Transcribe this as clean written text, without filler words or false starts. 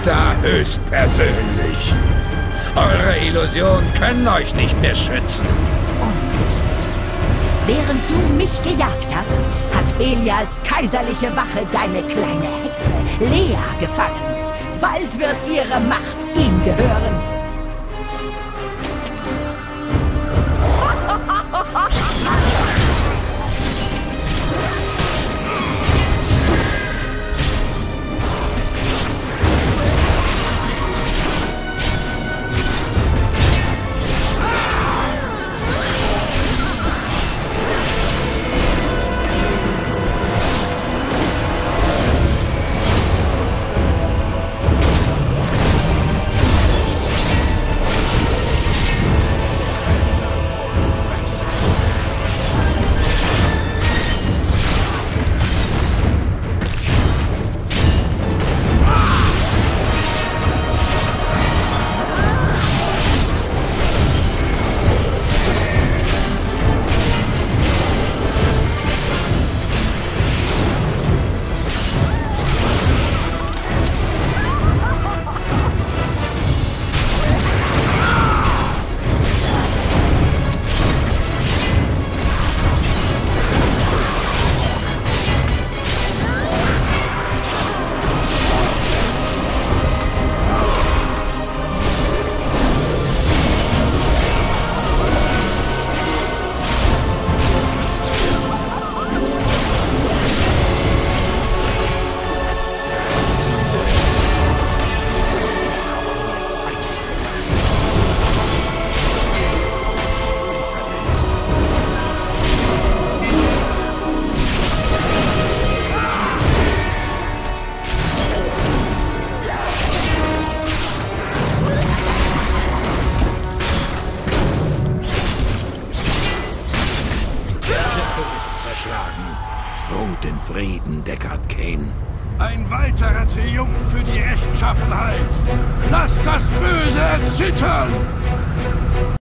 da höchstpersönlich. Eure Illusionen können euch nicht mehr schützen. Unrichtig. Während du mich gejagt hast, hat Belials kaiserliche Wache deine kleine Hexe Lea gefangen. Bald wird ihre Macht ihm gehören. Ruht in Frieden, Deckard Cain. Ein weiterer Triumph für die Rechtschaffenheit. Lasst das Böse erzittern!